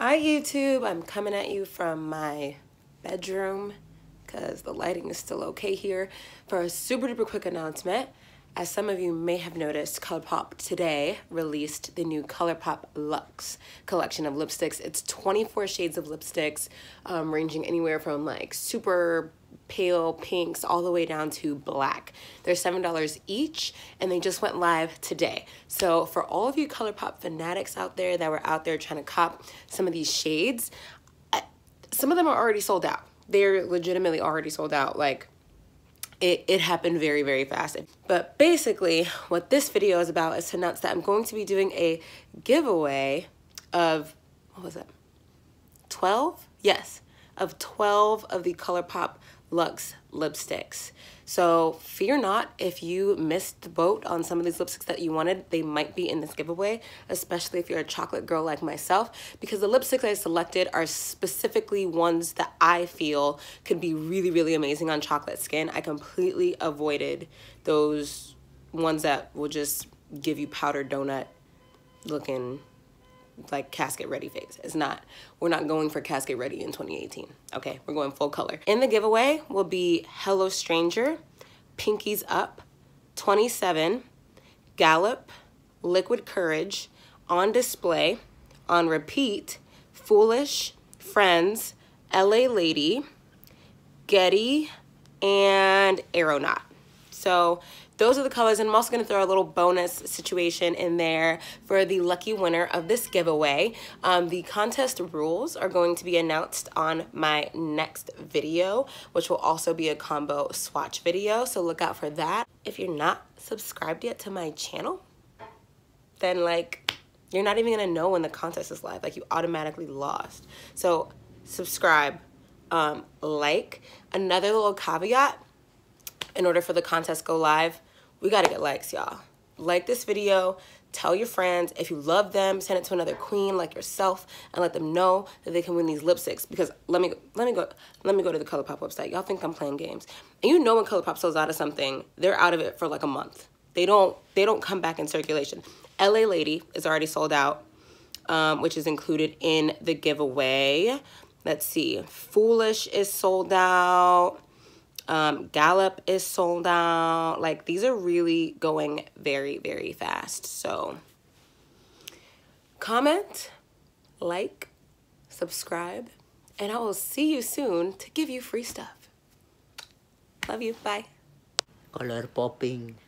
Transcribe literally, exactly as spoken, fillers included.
Hi YouTube, I'm coming at you from my bedroom because the lighting is still okay here for a super duper quick announcement. As some of you may have noticed, ColourPop today released the new ColourPop Lux collection of lipsticks. It's twenty-four shades of lipsticks, um, ranging anywhere from like super pale pinks all the way down to black. They're seven dollars each and they just went live today. So for all of you ColourPop fanatics out there that were out there trying to cop some of these shades, I, some of them are already sold out. They're legitimately already sold out. Like it, it happened very, very fast. But basically what this video is about is to announce that I'm going to be doing a giveaway of, what was it, twelve? Yes, of twelve of the ColourPop Lux lipsticks. So fear not if you missed the boat on some of these lipsticks that you wanted. They might be in this giveaway, especially if you're a chocolate girl like myself, because the lipsticks I selected are specifically ones that I feel could be really, really amazing on chocolate skin. I completely avoided those ones that will just give you powdered donut looking like casket ready face. It's not, we're not going for casket ready in twenty eighteen. Okay, we're going full color. In the giveaway will be Hello Stranger, Pinkies Up, twenty-seven, Gallop, Liquid Courage, On Display, On Repeat, Foolish, Friends, L A Lady, Getty, and Aeronaut. So those are the colors, and I'm also going to throw a little bonus situation in there for the lucky winner of this giveaway. Um, the contest rules are going to be announced on my next video, which will also be a combo swatch video, so look out for that. If you're not subscribed yet to my channel, then like you're not even going to know when the contest is live. Like you automatically lost. So subscribe, um, like. Another little caveat, in order for the contest to go live, we gotta get likes, y'all. Like this video, tell your friends. If you love them, send it to another queen like yourself and let them know that they can win these lipsticks. Because let me let me go let me go to the ColourPop website. Y'all think I'm playing games. And you know when ColourPop sells out of something, they're out of it for like a month. They don't they don't come back in circulation. L A Lady is already sold out, um, which is included in the giveaway. Let's see. Foolish is sold out. Um, Gallop is sold out. Like these are really going very, very fast. So comment, like, subscribe, and I will see you soon to give you free stuff. Love you. Bye. Color popping.